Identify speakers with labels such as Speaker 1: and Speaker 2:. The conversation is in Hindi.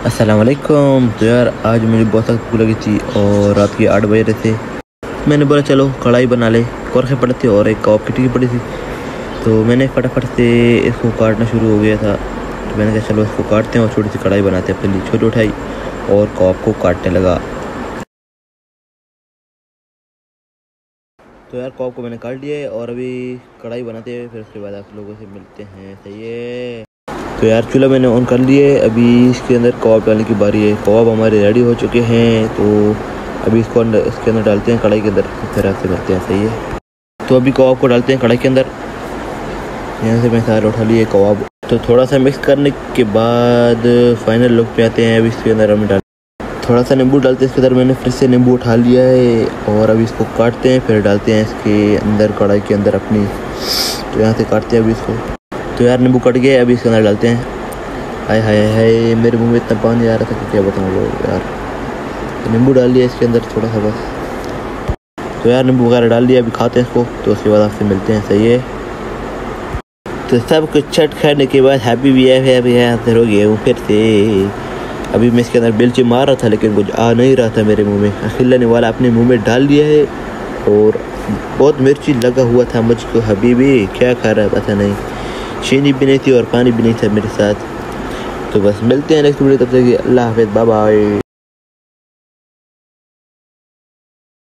Speaker 1: अस्सलाम वालेकुम। तो यार आज मुझे बहुत सख्त भूख लगी थी और रात के 8 बजे थे। मैंने बोला चलो कढ़ाई बना ले। कोरखे पड़े थे और एक कबाब की टिक्की पड़ी थी, तो मैंने फटाफट से इसको काटना शुरू हो गया था। तो मैंने कहा चलो इसको काटते हैं और छोटी सी कढ़ाई बनाते हैं। पहले छोटी उठाई और कबाब को काटने लगा। तो यार कबाब को मैंने काट लिया है और अभी कढ़ाई बनाते हैं, फिर उसके बाद आप लोगों से मिलते हैं। सही है। तो यार चूल्हा मैंने ऑन कर लिया है, अभी इसके अंदर कबाब डालने की बारी है। कबाब हमारे रेडी हो चुके हैं, तो अभी इसके अंदर डालते हैं कढ़ाई के अंदर, फिर आपसे मिलते हैं। सही है। तो अभी कबाब को डालते हैं कढ़ाई के अंदर। यहाँ से मैं सारा उठा लिए कबाब। तो थोड़ा सा मिक्स करने के बाद फाइनल लुक पे आते हैं। अभी इसके अंदर हमें थोड़ा सा नींबू डालते हैं इसके अंदर। मैंने फिर से नींबू उठा लिया है और अभी इसको काटते हैं, फिर डालते हैं इसके अंदर कढ़ाई के अंदर अपनी। तो यहाँ से काटते हैं अभी इसको। तो यार नींबू कट गया, अभी इसके अंदर डालते हैं। हाय हाय हाय, मेरे मुंह में इतना पानी आ रहा था कि क्या बताऊँ लोग यार। तो नींबू डाल लिया इसके अंदर थोड़ा सा बस। तो यार नींबू वगैरह डाल दिया, अभी खाते हैं इसको, तो उसके बाद आपसे मिलते हैं। सही है। तो सब कुछ छठ खाने के बाद हैप्पी भी है हाजिर हो गया हूँ फिर से। अभी मैं इसके अंदर बेलची मार रहा था लेकिन कुछ आ नहीं रहा था मेरे मुंह में। अखिल ने वाला अपने मुंह में डाल दिया है और बहुत मिर्ची लगा हुआ था मुझको। हबीबी क्या खा रहा है पता नहीं, चीनी भी नहीं थी और पानी भी नहीं था मेरे साथ। तो बस मिलते हैं नेक्स्ट वीडियो, तब तक अल्लाह हाफिज़, बाय बाय।